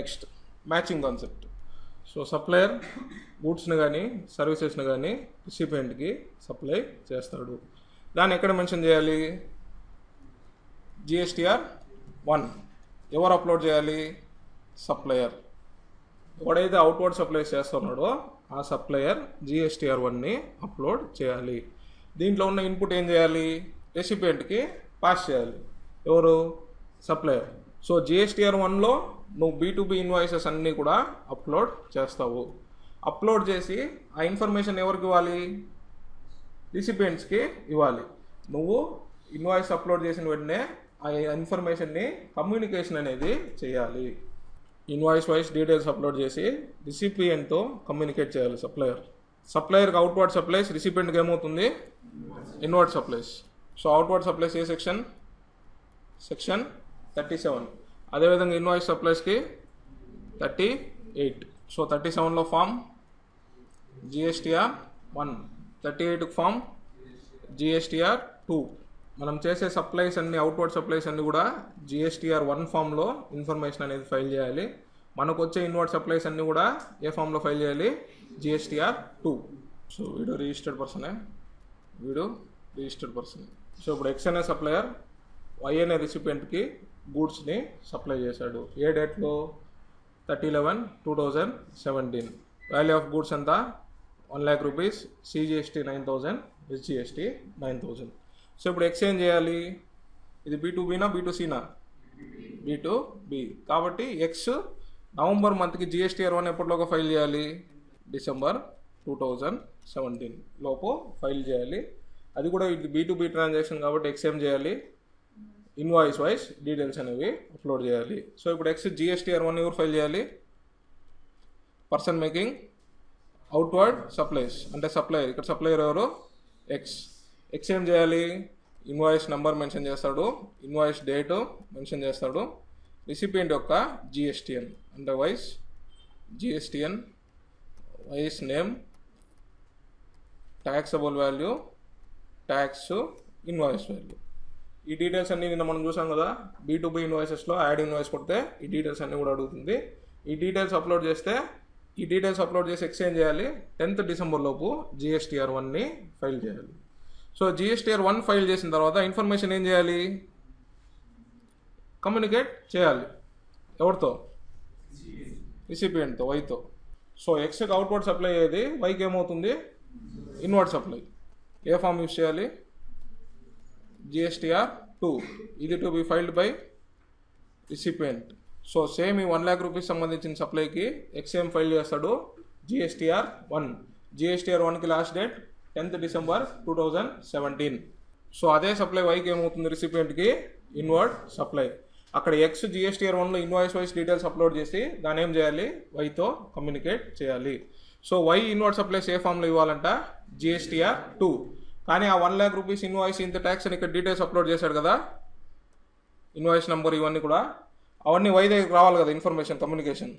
Next matching concept. So supplier గూడ్స్ని కానీ సర్వీసెస్ని కానీ రిసిపియంట్కి సప్లై చేస్తాడు. దాన్ని ఎక్కడ మెన్షన్ చేయాలి? జిఎస్టిఆర్ 1. ఎవరు అప్లోడ్ చేయాలి? సప్లయర్. ఎవడైతే అవుట్వర్డ్ సప్లై చేస్తున్నాడో ఆ సప్లయర్ జిఎస్టిఆర్ 1ని అప్లోడ్ చేయాలి. దీంట్లో ఉన్న ఇన్పుట్ ఏం చేయాలి? రెసిపియంట్కి పాస్ చేయాలి. ఎవరు? సప్లయర్. సో జిఎస్టిఆర్ 1లో నువ్వు B2B ఇన్వాయిసెస్ అన్నీ కూడా అప్లోడ్ చేస్తావు. అప్లోడ్ చేసి ఆ ఇన్ఫర్మేషన్ ఎవరికి ఇవ్వాలి? రిసిపియంట్స్కి ఇవ్వాలి. నువ్వు ఇన్వాయిస్ అప్లోడ్ చేసిన వెంటనే ఆ ఇన్ఫర్మేషన్ని కమ్యూనికేషన్ అనేది చేయాలి. ఇన్వాయిస్ వైస్ డీటెయిల్స్ అప్లోడ్ చేసి రిసిపియంట్తో కమ్యూనికేట్ చేయాలి సప్లయర్కి అవుట్వర్డ్ సప్లైస్, రిసిపియంట్కి ఏమవుతుంది? Inward supplies. So outward supplies ఏ సెక్షన్? సెక్షన్ 37. అదేవిధంగా ఇన్వాయిస్ సప్లైస్కి 38. సో 37లో ఫామ్ జిఎస్టిఆర్ 1, 38కి ఫామ్ జిఎస్టిఆర్ 2. మనం చేసే సప్లైస్ అన్ని అవుట్వర్డ్ సప్లైస్ అన్ని కూడా జిఎస్టిఆర్ 1 ఫామ్లో ఇన్ఫర్మేషన్ అనేది ఫైల్ చేయాలి. మనకు వచ్చే ఇన్వర్డ్ సప్లైస్ అన్ని కూడా ఏ ఫామ్లో ఫైల్ చేయాలి? జిఎస్టిఆర్ 2. సో వీడు రిజిస్టర్డ్ పర్సనే. సో ఇప్పుడు X అనే సప్లయర్ Y అనే రిసిపియంట్కి గూడ్స్ని సప్లై చేశాడు. ఏ డేట్లో? 30/11/2017. వాల్యూ ఆఫ్ గూడ్స్ ఎంత? 1 lakh rupees, CGST 9,000, SGST 9,000. So ఇప్పుడు X ఏం చేయాలి? ఇది B2Bనా B2Cనా? B2B. కాబట్టి X నవంబర్ మంత్కి జిఎస్టిఆర్ 1 ఎప్పటిలోగా ఫైల్ చేయాలి? డిసెంబర్ 2017 లోపు ఫైల్ చేయాలి. అది కూడా ఇది B2B ట్రాన్సాక్షన్ కాబట్టి X ఏం చేయాలి? ఇన్వాయిస్ వైస్ డీటెయిల్స్ అనేవి అప్లోడ్ చేయాలి. సో ఇప్పుడు X జిఎస్టిఆర్ 1 ఎవరు ఫైల్ చేయాలి? పర్సన్ మేకింగ్ అవుట్వర్డ్ సప్లైస్, అంటే సప్లయర్. ఇక్కడ సప్లయర్ ఎవరు? X ఏం చేయాలి? ఇన్వాయిస్ నెంబర్ మెన్షన్ చేస్తాడు, ఇన్వాయిస్ డేటు మెన్షన్ చేస్తాడు, రిసిపియంట్ యొక్క జిఎస్టిఎన్ అంటే Y's GSTN, Y's name, taxable value, tax, invoice value. ఈ డీటెయిల్స్ అన్నీ నిన్న మనం చూసాం కదా. B2B ఇన్వాయిసెస్లో యాడ్ ఇన్వాయిస్ కొడితే ఈ డీటెయిల్స్ అన్నీ కూడా అడుగుతుంది. ఈ డీటెయిల్స్ అప్లోడ్ చేస్తే X ఏం చేయాలి? 10th డిసెంబర్ లోపు జిఎస్టిఆర్ 1ని ఫైల్ చేయాలి. సో జిఎస్టిఆర్ 1 ఫైల్ చేసిన తర్వాత ఇన్ఫర్మేషన్ ఏం చేయాలి? కమ్యూనికేట్ చేయాలి. ఎవరితో? రిసిపియంట్తో, వైతో. సో Xకి అవుట్వర్డ్ సప్లై అయ్యేది, వైకి ఏమవుతుంది? Inward supply. ఏ ఫామ్ యూజ్ చేయాలి? జిఎస్టిఆర్ 2. ఇది to be filed by recipient. So same ఈ 1 lakh rupees సంబంధించిన సప్లైకి X ఏం ఫైల్ చేస్తాడు? జిఎస్టిఆర్ 1. జిఎస్టిఆర్ 1కి last date 10th December 2017. So అదే సప్లై వైకి ఏమవుతుంది? రిసిపియంట్కి ఇన్వర్డ్ సప్లై. అక్కడ X జిఎస్టిఆర్ 1లో ఇన్వాయిస్ వైస్ డీటెయిల్స్ అప్లోడ్ చేసి దాన్ని ఏం చేయాలి? వైతో కమ్యూనికేట్ చేయాలి. సో వై ఇన్వర్డ్ సప్లైస్ ఏ ఫామ్లో ఇవ్వాలంట? జిఎస్టిఆర్ 2. కానీ ఆ 1 lakh rupees ఇన్వాయిస్ ఇంత ట్యాక్స్ అని ఇక్కడ డీటెయిల్స్ అప్లోడ్ చేశాడు కదా, ఇన్వాయిస్ నెంబర్ ఇవన్నీ కూడా, అవన్నీ వై దగ్గరికి రావాలి కదా ఇన్ఫర్మేషన్, కమ్యూనికేషన్.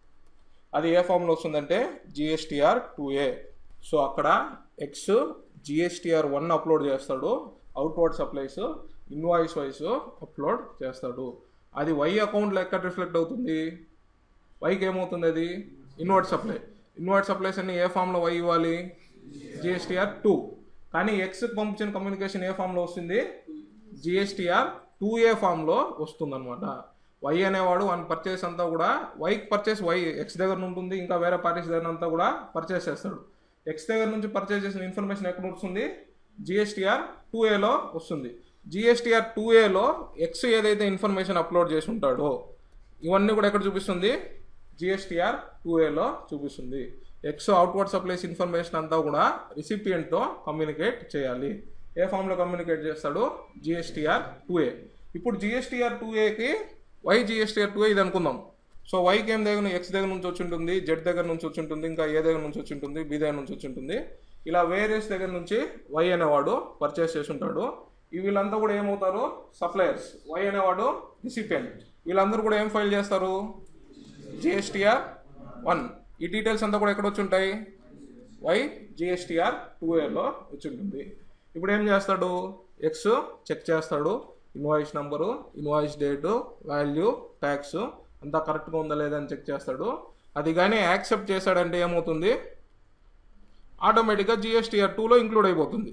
అది ఏ ఫామ్లో వస్తుందంటే జిఎస్టిఆర్ 2A. సో అక్కడ X జిఎస్టిఆర్ 1 అప్లోడ్ చేస్తాడు, outward supplies invoice wise upload చేస్తాడు. అది వై అకౌంట్లో ఎక్కడ రిఫ్లెక్ట్ అవుతుంది? వైకి ఏమవుతుంది? అది ఇన్వర్డ్ సప్లైస్ అన్ని ఏ ఫామ్లో వై ఇవ్వాలి? జిఎస్టిఆర్ 2. కానీ Xకి పంపించిన కమ్యూనికేషన్ ఏ ఫామ్లో వస్తుంది? జిఎస్టిఆర్ 2A ఫామ్లో వస్తుందన్నమాట. వై అనేవాడు వన్ పర్చేస్ అంతా కూడా వైకి పర్చేస్ X దగ్గర ఉంటుంది, ఇంకా వేరే పార్టీస్ దగ్గర అంతా కూడా పర్చేస్ చేస్తాడు. X దగ్గర నుంచి పర్చేస్ చేసిన ఇన్ఫర్మేషన్ ఎక్కడ వస్తుంది? జిఎస్టిఆర్ 2Aలో వస్తుంది. జిఎస్టిఆర్ 2Aలో X ఏదైతే ఇన్ఫర్మేషన్ అప్లోడ్ చేసి ఉంటాడో ఇవన్నీ కూడా ఎక్కడ చూపిస్తుంది? జిఎస్టిఆర్ 2Aలో చూపిస్తుంది. X అవుట్వర్డ్ సప్లైస్ ఇన్ఫర్మేషన్ అంతా కూడా రిసిపియంట్తో కమ్యూనికేట్ చేయాలి. ఏ ఫామ్లో కమ్యూనికేట్ చేస్తాడు? GSTR 2A. ఇప్పుడు జిఎస్టిఆర్ 2Aకి వై జిఎస్టిఆర్ 2A ఇది అనుకుందాం. సో వైకి ఏం దగ్గర X దగ్గర నుంచి వచ్చి ఉంటుంది, Z దగ్గర నుంచి వచ్చి ఉంటుంది, ఇంకా A దగ్గర నుంచి వచ్చి ఉంటుంది, B దగ్గర నుంచి వచ్చి ఉంటుంది. ఇలా వేరియస్ దగ్గర నుంచి వై అనేవాడు పర్చేస్ చేసి ఉంటాడు. వీళ్ళంతా కూడా ఏమవుతారు? సప్లయర్స్. వై అనేవాడు రిసిపియంట్. వీళ్ళందరూ కూడా ఏం ఫైల్ చేస్తారు? జిఎస్టిఆర్ 1. ఈ డీటెయిల్స్ అంతా కూడా ఎక్కడ వచ్చి ఉంటాయి? వై జిఎస్టిఆర్ 2Aలో వచ్చి ఉంటుంది. ఇప్పుడు ఏం చేస్తాడు? X చెక్ చేస్తాడు, invoice number, invoice date, value, tax, అంతా కరెక్ట్గా ఉందా లేదా అని చెక్ చేస్తాడు. అది కానీ యాక్సెప్ట్ చేశాడంటే ఏమవుతుంది, ఆటోమేటిక్గా GSTR 2లో ఇంక్లూడ్ అయిపోతుంది.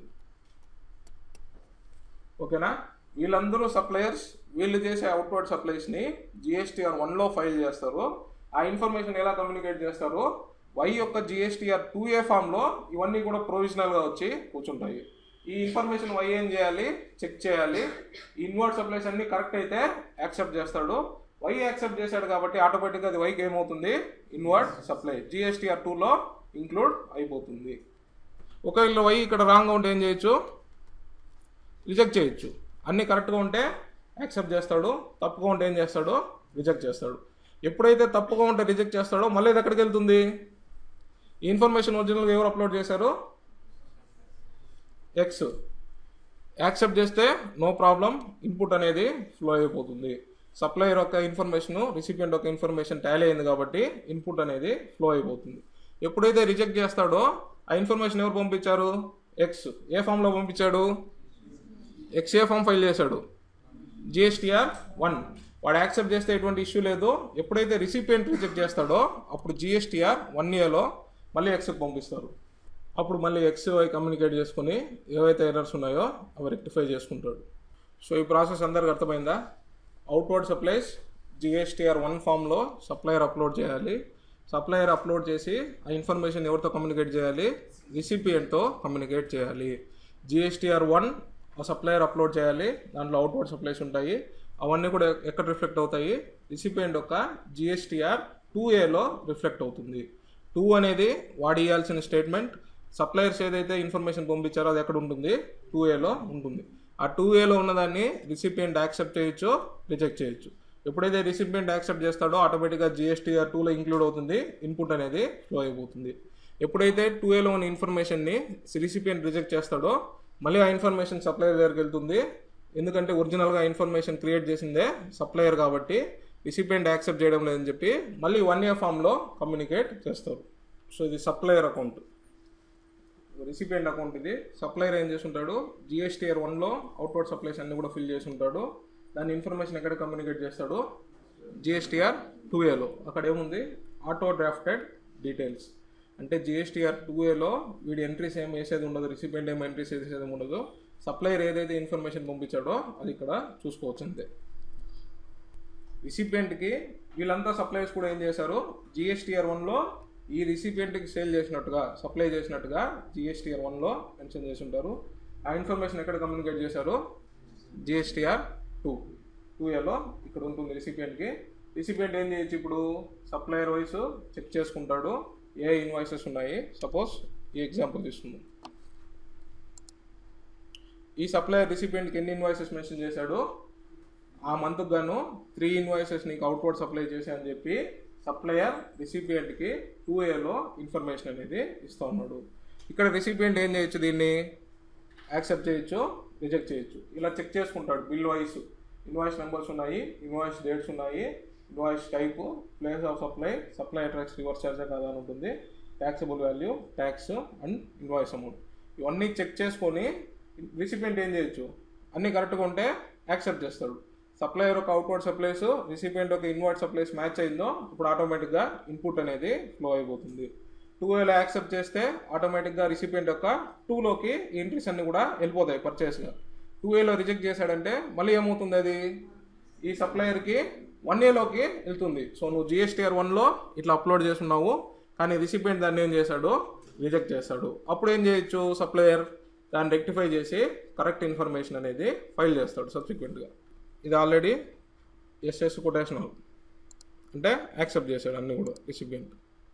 ఓకేనా? వీళ్ళందరూ సప్లయర్స్ వీళ్ళు చేసే అవుట్వర్డ్ సప్లైస్ని GSTR 1లో ఫైల్ చేస్తారు. ఆ ఇన్ఫర్మేషన్ ఎలా కమ్యూనికేట్ చేస్తారు, Y యొక్క GSTR 2A ఫామ్లో ఇవన్నీ కూడా ప్రొవిజనల్గా వచ్చి కూర్చుంటాయి. ఈ ఇన్ఫర్మేషన్ Y ఏం చేయాలి, చెక్ చేయాలి. ఇన్వర్డ్ సప్లైస్ అన్ని కరెక్ట్ అయితే యాక్సెప్ట్ చేస్తాడు. Y యాక్సెప్ట్ చేశాడు కాబట్టి ఆటోమేటిక్గా అది Yకి ఏమవుతుంది, ఇన్వర్డ్ సప్లై GSTR 2లో ఇంక్లూడ్ అయిపోతుంది. ఒకవేళ Y ఇక్కడ రాంగ్గా ఉంటే ఏం చేయొచ్చు, రిజెక్ట్ చేయొచ్చు. అన్నీ కరెక్ట్గా ఉంటే యాక్సెప్ట్ చేస్తాడు, తప్పుగా ఉంటే ఏం చేస్తాడు, రిజెక్ట్ చేస్తాడు. ఎప్పుడైతే తప్పుగా ఉంటే రిజెక్ట్ చేస్తాడో మళ్ళీ ఇది ఎక్కడికి వెళ్తుంది, ఈ ఇన్ఫర్మేషన్ ఒరిజినల్గా ఎవరు అప్లోడ్ చేశారు, X. యాక్సెప్ట్ చేస్తే నో ప్రాబ్లం, ఇన్పుట్ అనేది ఫ్లో అయిపోతుంది. సప్లయర్ యొక్క ఇన్ఫర్మేషను రిసిపియంట్ యొక్క ఇన్ఫర్మేషన్ టాలీ అయింది కాబట్టి ఇన్పుట్ అనేది ఫ్లో అయిపోతుంది. ఎప్పుడైతే రిజెక్ట్ చేస్తాడో ఆ ఇన్ఫర్మేషన్ ఎవరు పంపించారు, X. ఏ ఫామ్లో పంపించాడు, X ఏ ఫామ్ ఫైల్ చేశాడు, GSTR 1. వాడు యాక్సెప్ట్ చేస్తే ఎటువంటి ఇష్యూ లేదు. ఎప్పుడైతే రిసిపియంట్ రిజెక్ట్ చేస్తాడో అప్పుడు GSTR 1Aలో మళ్ళీ Xకి పంపిస్తారు. అప్పుడు మళ్ళీ XY కమ్యూనికేట్ చేసుకుని ఏవైతే ఎర్రర్స్ ఉన్నాయో అవి రెక్టిఫై చేసుకుంటాడు. సో ఈ ప్రాసెస్ అందరికి అర్థమైందా? అవుట్వర్డ్ సప్లైస్ GSTR 1 ఫామ్లో సప్లయర్ అప్లోడ్ చేయాలి. సప్లయర్ అప్లోడ్ చేసి ఆ ఇన్ఫర్మేషన్ ఎవరితో కమ్యూనికేట్ చేయాలి, రిసిపియంట్తో కమ్యూనికేట్ చేయాలి. GSTR 1 ఆ సప్లయర్ అప్లోడ్ చేయాలి, దాంట్లో అవుట్వర్డ్ సప్లైస్ ఉంటాయి. అవన్నీ కూడా ఎక్కడ రిఫ్లెక్ట్ అవుతాయి, రిసిపియంట్ యొక్క GSTR 2Aలో రిఫ్లెక్ట్ అవుతుంది. 2 అనేది వాడి ఇవ్వాల్సిన స్టేట్మెంట్. సప్లయర్స్ ఏదైతే ఇన్ఫర్మేషన్ పంపించారో అది ఎక్కడ ఉంటుంది, 2Aలో ఉంటుంది. ఆ 2Aలో ఉన్నదాన్ని రిసిపియంట్ యాక్సెప్ట్ చేయొచ్చు, రిజెక్ట్ చేయొచ్చు. ఎప్పుడైతే రిసిపియంట్ యాక్సెప్ట్ చేస్తాడో ఆటోమేటిక్గా GSTR 2లో ఇంక్లూడ్ అవుతుంది, ఇన్పుట్ అనేది ఫ్లో అయిపోతుంది. ఎప్పుడైతే 2Aలో ఉన్న ఇన్ఫర్మేషన్ని రిసిపియంట్ రిజెక్ట్ చేస్తాడో మళ్ళీ ఆ ఇన్ఫర్మేషన్ సప్లయర్ దగ్గరికి వెళ్తుంది. ఎందుకంటే ఒరిజినల్గా ఇన్ఫర్మేషన్ క్రియేట్ చేసిందే సప్లయర్ కాబట్టి రిసిపియంట్ యాక్సెప్ట్ చేయడం లేదని చెప్పి మళ్ళీ 1A ఫామ్లో కమ్యూనికేట్ చేస్తారు. సో ఇది సప్లయర్ అకౌంట్, రిసిపియంట్ అకౌంట్. ఇది సప్లయర్ ఏం చేస్తుంటాడు, GSTR 1లో అవుట్వర్డ్ సప్లైస్ అన్ని కూడా ఫిల్ చేసి ఉంటాడు. దాని ఇన్ఫర్మేషన్ ఎక్కడ కమ్యూనికేట్ చేస్తాడు, GSTR 2Aలో. అక్కడ ఏముంది, ఆటో డ్రాఫ్టెడ్ డీటెయిల్స్. అంటే GSTR 2Aలో వీడి ఎంట్రీస్ ఏం వేసేది ఉండదు, రిసిపియంట్ ఏం ఎంట్రీస్ వేసేది ఉండదు. సప్లయర్ ఏదైతే ఇన్ఫర్మేషన్ పంపించాడో అది ఇక్కడ చూసుకోవచ్చు అంతే. రిసిపియంట్కి వీళ్ళంతా సప్లయర్స్ కూడా ఏం చేశారు, GSTR 1లో ఈ రిసిపియంట్కి సేల్ చేసినట్టుగా, సప్లై చేసినట్టుగా GSTR 1లో మెన్షన్ చేసి ఉంటారు. ఆ ఇన్ఫర్మేషన్ ఎక్కడ కమ్యూనికేట్ చేశారు, GSTR 2Aలో ఇక్కడ ఉంటుంది రిసిపియంట్కి. రిసిపియంట్ ఏం చేయొచ్చు, ఇప్పుడు సప్లయర్ వైస్ చెక్ చేసుకుంటాడు ఏ ఇన్వాయిసెస్ ఉన్నాయి. సపోజ్ ఈ ఎగ్జాంపుల్ తీసుకుందాం. ఈ సప్లయర్ రిసిపియంట్కి ఎన్ని ఇన్వాయిసెస్ మెన్షన్ చేశాడు, ఆ మంత్కి గాను 3 ఇన్వాయిసెస్ నీకు అవుట్వర్డ్ సప్లై చేశా అని చెప్పి సప్లయర్ రిసిపియంట్కి 2Aలో ఇన్ఫర్మేషన్ అనేది ఇస్తూ ఉన్నాడు. ఇక్కడ రిసిపియంట్ ఏం చేయొచ్చు, దీన్ని యాక్సెప్ట్ చేయొచ్చు, రిజెక్ట్ చేయొచ్చు. ఇలా చెక్ చేసుకుంటాడు బిల్ వైస్. ఇన్వాయిస్ నెంబర్స్ ఉన్నాయి, ఇన్వాయిస్ డేట్స్ ఉన్నాయి, invoice type, place of supply, supply tax reverse ఛార్జా కాదా అని ఉంటుంది, taxable value, tax and invoice amount. ఇవన్నీ చెక్ చేసుకొని రిసిపియంట్ ఏం చేయొచ్చు, అన్నీ కరెక్ట్గా ఉంటే యాక్సెప్ట్ చేస్తాడు. సప్లయర్ ఒక అవుట్వర్డ్ సప్లైస్ రిసిపియంట్ ఒక ఇన్వర్డ్ సప్లైస్ మ్యాచ్ అయిందో ఇప్పుడు ఆటోమేటిక్గా ఇన్పుట్ అనేది ఫ్లో అయిపోతుంది. 2Aలో యాక్సెప్ట్ చేస్తే ఆటోమేటిక్గా రిసిపియంట్ యొక్క 2లోకి ఈ ఎంట్రీస్ అన్ని కూడా వెళ్ళిపోతాయి పర్చేస్గా. 2Aలో రిజెక్ట్ చేశాడంటే మళ్ళీ ఏమవుతుంది, అది ఈ సప్లయర్కి 1Aలోకి వెళ్తుంది. సో నువ్వు GSTR 1లో ఇట్లా అప్లోడ్ చేస్తున్నావు, కానీ రిసిపియంట్ దాన్ని ఏం చేశాడు, రిజెక్ట్ చేస్తాడు. అప్పుడు ఏం చేయొచ్చు, సప్లయర్ దాన్ని రెక్టిఫై చేసి కరెక్ట్ ఇన్ఫర్మేషన్ అనేది ఫైల్ చేస్తాడు సబ్సిక్వెంట్గా. ఇది ఆల్రెడీ ఎస్ఎస్ కొటేషనల్ అంటే యాక్సెప్ట్ చేశాడు అన్నీ కూడా రిసిపియంట్.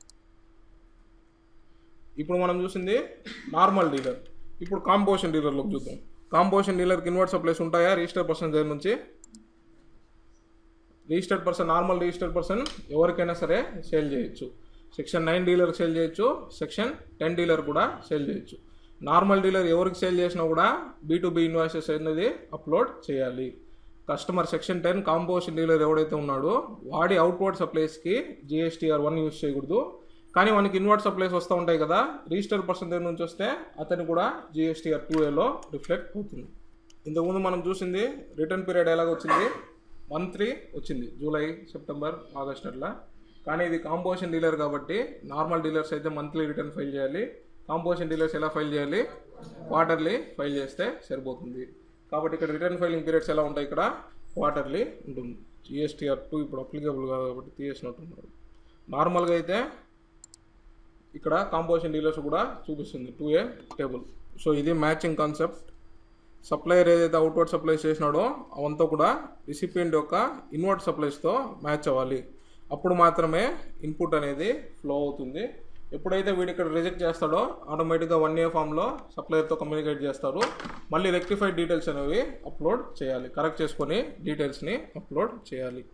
ఇప్పుడు మనం చూసింది నార్మల్ డీలర్. ఇప్పుడు కాంపోజిషన్ డీలర్లోకి చూద్దాం. కాంపోజిషన్ డీలర్కి ఇన్వర్డ్ సప్లైస్ ఉంటాయా రిజిస్టర్డ్ పర్సన్ దగ్గర నుంచి? Registered person, normal registered person ఎవరికైనా సరే సేల్ చేయొచ్చు. సెక్షన్ 9 డీలర్కి సేల్ చేయొచ్చు, సెక్షన్ 10 డీలర్ కూడా సేల్ చేయొచ్చు. నార్మల్ డీలర్ ఎవరికి సేల్ చేసినా కూడా B2B ఇన్వాయిసెస్ అనేది అప్లోడ్ చేయాలి. కస్టమర్ సెక్షన్ 10 కాంపోజిషన్ డీలర్ ఎవడైతే ఉన్నాడో వాడి అవుట్వర్డ్ సప్లైస్కి GSTR 1 యూజ్ చేయకూడదు. కానీ మనకి ఇన్వర్డ్ సప్లైస్ వస్తూ ఉంటాయి కదా, రిజిస్టర్డ్ పర్సన్ దగ్గర నుంచి వస్తే అతను కూడా GSTR 2Aలో రిఫ్లెక్ట్ అవుతుంది. ఇంతకుముందు మనం చూసింది రిటర్న్ పీరియడ్ ఎలాగ వచ్చింది, మంత్లీ వచ్చింది, జూలై, సెప్టెంబర్, ఆగస్ట్ అట్లా. కానీ ఇది కాంపోజిషన్ డీలర్ కాబట్టి నార్మల్ డీలర్స్ అయితే మంత్లీ రిటర్న్ ఫైల్ చేయాలి. కాంపోజిషన్ డీలర్స్ ఎలా ఫైల్ చేయాలి? క్వార్టర్లీ ఫైల్ చేస్తే సరిపోతుంది. కాబట్టి ఇక్కడ రిటర్న్ ఫైలింగ్ పీరియడ్స్ ఎలా ఉంటాయి? ఇక్కడ క్వార్టర్లీ ఉంటుంది. GSTR 2 ఇప్పుడు అప్లికేబుల్ కాదు కాబట్టి తీసేసినట్టున్నారు. నార్మల్గా అయితే ఇక్కడ కాంపోజిషన్ డీలర్స్ కూడా చూపిస్తుంది 2A టేబుల్. సో ఇది మ్యాచింగ్ కాన్సెప్ట్. సప్లయర్ ఏదైతే అవుట్వర్డ్ సప్లైస్ చేసినాడో అవంతా కూడా రిసిపియంట్ యొక్క ఇన్వర్డ్ సప్లైస్తో మ్యాచ్ అవ్వాలి. అప్పుడు మాత్రమే ఇన్పుట్ అనేది ఫ్లో అవుతుంది. ఎప్పుడైతే వీడు ఇక్కడ రిజెక్ట్ చేస్తాడో ఆటోమేటిక్గా 1A ఫామ్లో సప్లయర్తో కమ్యూనికేట్ చేస్తారు. మళ్ళీ రెక్టిఫైడ్ డీటెయిల్స్ అనేవి అప్లోడ్ చేయాలి, కరెక్ట్ చేసుకొని డీటెయిల్స్ని అప్లోడ్ చేయాలి.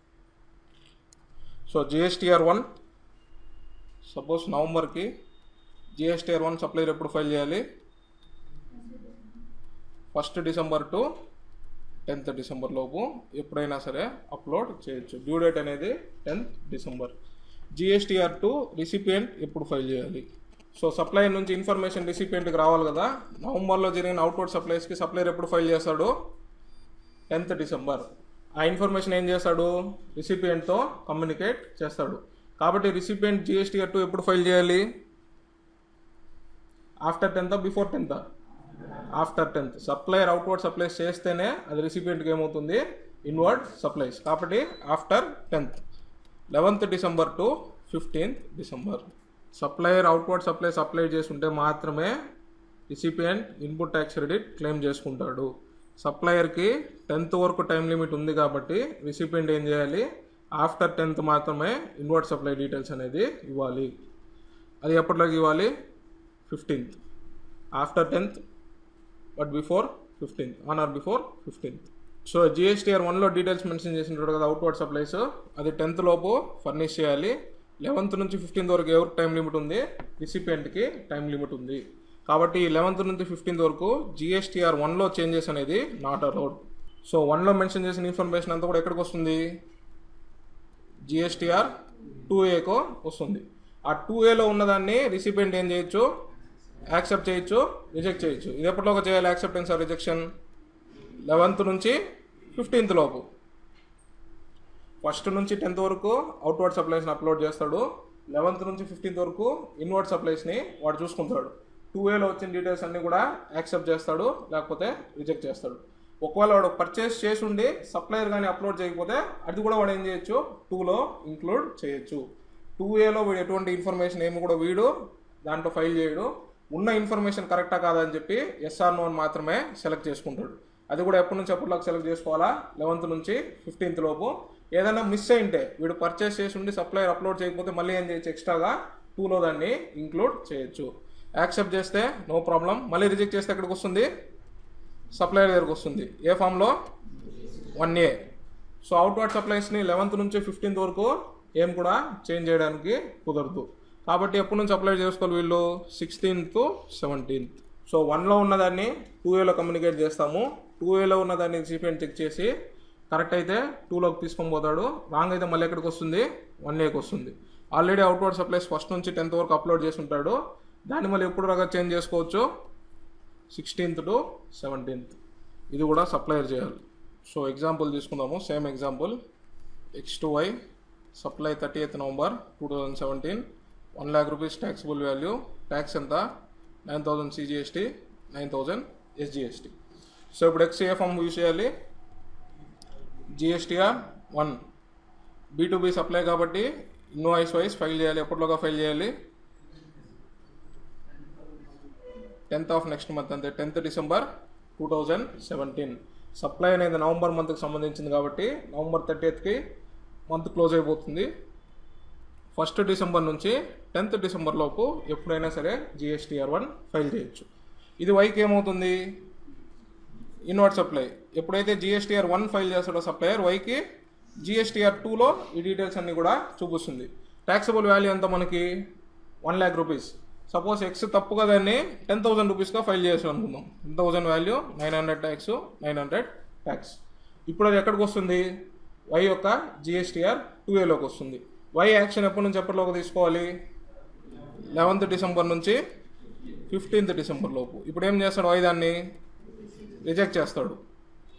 సో GSTR 1 సపోజ్ నవంబర్కి GSTR 1 సప్లయర్ ఎప్పుడు ఫైల్ చేయాలి? 1 డిసెంబర్ టు 10th డిసెంబర్ లోపు ఎప్పుడైనా సరే అప్లోడ్ చేయొచ్చు. డ్యూ డేట్ అనేది 10th డిసెంబర్. GSTR 2 రిసిపియంట్ ఎప్పుడు ఫైల్ చేయాలి? సో సప్లయర్ నుంచి ఇన్ఫర్మేషన్ రిసిపియంట్కి రావాలి కదా. నవంబర్లో జరిగిన అవుట్వర్డ్ సప్లైస్కి సప్లయర్ ఎప్పుడు ఫైల్ చేస్తాడు? 10th December. ఆ ఇన్ఫర్మేషన్ ఏం చేస్తాడు? రిసిపియంట్తో కమ్యూనికేట్ చేస్తాడు. కాబట్టి రిసిపియంట్ GSTR 2 ఎప్పుడు ఫైల్ చేయాలి? After 10th, before 10th? After 10th. Supplier outward supplies చేస్తేనే అది రిసిపియంట్కి ఏమవుతుంది? Inward supplies. కాబట్టి after 10th. 11th December to 15th December. Supplier outward supplies apply చేసి ఉంటే మాత్రమే recipient input tax credit claim చేసుకుంటాడు. సప్లయర్కి 10th వరకు టైం లిమిట్ ఉంది కాబట్టి రిసిపియంట్ ఏం చేయాలి? ఆఫ్టర్ 10th మాత్రమే ఇన్వర్డ్ సప్లై డీటెయిల్స్ అనేది ఇవ్వాలి. అది ఎప్పటిలోకి ఇవ్వాలి? 15th. After 10th but before 15th, on or before 15th. So GSTR 1లో డీటెయిల్స్ మెన్షన్ చేసినట్టు కదా అవుట్వర్డ్ సప్లైస్, అది 10th లోపు ఫర్నిష్ చేయాలి. 11th నుంచి 15th వరకు ఎవరికి టైం లిమిట్ ఉంది? రిసిపియంట్కి టైం లిమిట్ ఉంది. కాబట్టి 11th నుంచి 15th వరకు GSTR 1లో చేంజెస్ అనేది నాట్ అలౌడ్. సో 1లో మెన్షన్ చేసిన ఇన్ఫర్మేషన్ అంతా కూడా ఎక్కడికి వస్తుంది? GSTR 2Aకు వస్తుంది. ఆ 2Aలో ఉన్నదాన్ని రిసిపియంట్ ఏం చేయొచ్చు? యాక్సెప్ట్ చేయొచ్చు, రిజెక్ట్ చేయొచ్చు. ఇది ఎప్పటిలోకి చేయాలి యాక్సెప్టెన్స్ ఆర్ రిజెక్షన్? 11th నుంచి 15th లోపు. 1st నుంచి 10th వరకు అవుట్వర్డ్ సప్లైస్ని అప్లోడ్ చేస్తాడు. 11th నుంచి 15th వరకు ఇన్వర్డ్ సప్లైస్ని వాడు చూసుకుంటాడు. 2Aలో వచ్చిన డీటెయిల్స్ అన్నీ కూడా యాక్సెప్ట్ చేస్తాడు, లేకపోతే రిజెక్ట్ చేస్తాడు. ఒకవేళ వాడు పర్చేస్ చేసి ఉండి సప్లయర్ కానీ అప్లోడ్ చేయకపోతే అది కూడా వాడు ఏం చేయొచ్చు? 2లో ఇంక్లూడ్ చేయొచ్చు. 2Aలో వీడు ఎటువంటి ఇన్ఫర్మేషన్ ఏమి కూడా వీడు దాంట్లో ఫైల్ చేయడు. ఉన్న ఇన్ఫర్మేషన్ కరెక్టా కాదా అని చెప్పి ఎస్ ఆర్ నో అని మాత్రమే సెలెక్ట్ చేసుకుంటాడు. అది కూడా ఎప్పటి నుంచి ఎప్పటిలోకి సెలెక్ట్ చేసుకోవాలా? 11th నుంచి 15th లోపు. ఏదైనా మిస్ అయింటే వీడు పర్చేస్ చేసి ఉండి సప్లయర్ అప్లోడ్ చేయకపోతే మళ్ళీ ఏం చేయొచ్చు? ఎక్స్ట్రాగా 2లో దాన్ని ఇంక్లూడ్ చేయొచ్చు. యాక్సెప్ట్ చేస్తే నో ప్రాబ్లం. మళ్ళీ రిజెక్ట్ చేస్తే ఎక్కడికి వస్తుంది? సప్లయర్ దగ్గరకు వస్తుంది. ఏ ఫామ్లో? 1A. సో అవుట్వర్డ్ సప్లైస్ని 11th నుంచి 15th వరకు ఏం కూడా చేంజ్ చేయడానికి కుదరదు. కాబట్టి ఎప్పటి నుంచి అప్లై చేసుకోవాలి వీళ్ళు? 16th to 17th. సో 1లో ఉన్నదాన్ని 2Aలో కమ్యూనికేట్ చేస్తాము. 2Aలో ఉన్నదాన్ని రిసిపియంట్ చెక్ చేసి కరెక్ట్ అయితే 2లోకి తీసుకొని పోతాడు. రాంగ్ అయితే మళ్ళీ ఎక్కడికి వస్తుంది? 1Aకి వస్తుంది. ఆల్రెడీ అవుట్వర్డ్ సప్లైస్ 1st నుంచి 10th వరకు అప్లోడ్ చేసి ఉంటాడు. దాన్ని మళ్ళీ ఎప్పుడు రగా చేంజ్ చేసుకోవచ్చు? 16th to 17th. ఇది కూడా సప్లయర్ చేయాలి. సో ఎగ్జాంపుల్ తీసుకుందాము. Same example. X2Y supply 30th November 2017, 1 lakh rupees taxable value. Tax ఎంత? 9,000 CGST, 9,000 SGST. సో ఇప్పుడు XA ఫామ్ యూజ్ చేయాలి. GSTR 1 B2B సప్లై కాబట్టి ఇన్వాయిస్ వైజ్ ఫైల్ చేయాలి. ఎప్పటిలోగా ఫైల్ చేయాలి? 10th of next month, అంతే. 10th December 2017. సప్లై అనేది November మంత్కి సంబంధించింది కాబట్టి November 30th మంత్ క్లోజ్ అయిపోతుంది. 1st December నుంచి 10th December లోపు ఎప్పుడైనా సరే GSTR 1 ఫైల్ చేయొచ్చు. ఇది వైకి ఏమవుతుంది? Inward supply. ఎప్పుడైతే GSTR 1 ఫైల్ చేస్తాడో సప్లయర్, వైకి GSTR 2లో ఈ డీటెయిల్స్ అన్నీ కూడా చూపిస్తుంది. ట్యాక్సబుల్ వాల్యూ ఎంత మనకి? 1 lakh rupees. సపోజ్ X తప్పుగా దాన్ని 10,000 రూపీస్గా ఫైల్ చేసాం అనుకుందాం. 10,000 వాల్యూ, 900 ట్యాక్స్, 900 ట్యాక్స్. ఇప్పుడు అది ఎక్కడికి వస్తుంది? Y యొక్క GSTR 2Aలోకి వస్తుంది. Y యాక్షన్ ఎప్పటి నుంచి ఎప్పటిలోకి తీసుకోవాలి? 11th December నుంచి 15th December లోపు. ఇప్పుడు ఏం చేస్తాడు? Y దాన్ని రిజెక్ట్ చేస్తాడు.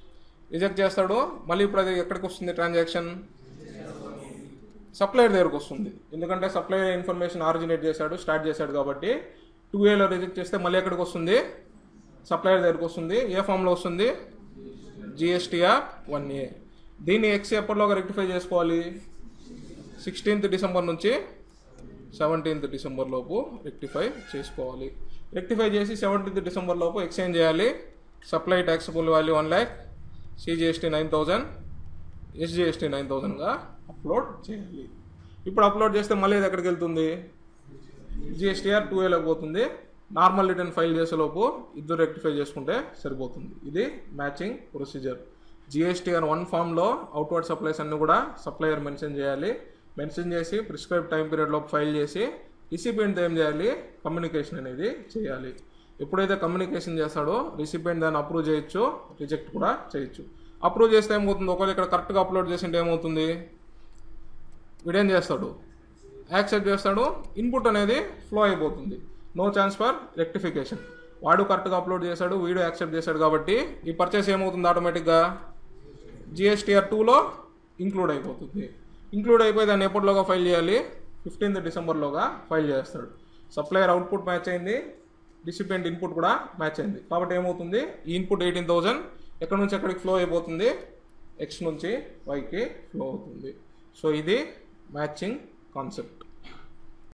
రిజెక్ట్ చేస్తాడు. మళ్ళీ ఇప్పుడు అది ఎక్కడికి వస్తుంది ట్రాన్సాక్షన్? సప్లయర్ దగ్గరకు వస్తుంది. ఎందుకంటే సప్లయర్ ఇన్ఫర్మేషన్ ఆరిజినేట్ చేశాడు, స్టార్ట్ చేశాడు కాబట్టి 2Aలో రిజెక్ట్ చేస్తే మళ్ళీ ఎక్కడికి వస్తుంది? సప్లయర్ దగ్గరకు వస్తుంది. ఏ ఫామ్లో వస్తుంది? GSTR 1A. దీన్ని ఎక్స్ ఎప్పటిలోగా రెక్టిఫై చేసుకోవాలి? 16th December నుంచి 17th December లోపు రెక్టిఫై చేసుకోవాలి. రెక్టిఫై చేసి 17th December లోపు ఎక్స్చేంజ్ చేయాలి. Supply taxable value 1 lakh, CGST 9,000, SGST 9,000గా అప్లోడ్ చేయాలి. ఇప్పుడు అప్లోడ్ చేస్తే మళ్ళీ ఇది ఎక్కడికి వెళ్తుంది? GSTR 2Aలోకి పోతుంది. నార్మల్ రిటర్న్ ఫైల్ చేసేలోపు ఇద్దరు రెక్టిఫై చేసుకుంటే సరిపోతుంది. ఇది మ్యాచింగ్ ప్రొసీజర్. GSTR 1 ఫామ్లో అవుట్వర్డ్ సప్లైస్ అన్నీ కూడా సప్లయర్ మెన్షన్ చేయాలి. మెన్షన్ చేసి ప్రిస్క్రైబ్ టైం పీరియడ్లోపు ఫైల్ చేసి రిసిపియంట్ ఏం చేయాలి? కమ్యూనికేషన్ అనేది చేయాలి. ఎప్పుడైతే కమ్యూనికేషన్ చేస్తాడో రిసిపియంట్ దాన్ని అప్రూవ్ చేయొచ్చు, రిజెక్ట్ కూడా చేయొచ్చు. అప్రూవ్ చేస్తే ఏమవుతుంది? ఒకవేళ ఇక్కడ కరెక్ట్గా అప్లోడ్ చేసింటే ఏమవుతుంది? వీడేం చేస్తాడు? యాక్సెప్ట్ చేస్తాడు. ఇన్పుట్ అనేది ఫ్లో అయిపోతుంది. No chance for rectification. వాడు కరెక్ట్గా అప్లోడ్ చేశాడు, వీడు యాక్సెప్ట్ చేశాడు కాబట్టి ఈ పర్చేస్ ఏమవుతుంది? ఆటోమేటిక్గా GSTR 2లో ఇంక్లూడ్ అయిపోతుంది. ఇంక్లూడ్ అయిపోయి దాన్ని ఎప్పటిలోగా ఫైల్ చేయాలి? 15th Decemberలోగా ఫైల్ చేస్తాడు. సప్లయర్ అవుట్పుట్ మ్యాచ్ అయింది, రిసిపియంట్ ఇన్పుట్ కూడా మ్యాచ్ అయింది. కాబట్టి ఏమవుతుంది? ఈ ఇన్పుట్ 18,000 ఎక్కడి నుంచి ఎక్కడికి ఫ్లో అయిపోతుంది? X నుంచి Yకి ఫ్లో అవుతుంది. సో ఇది మ్యాచింగ్ కాన్సెప్ట్.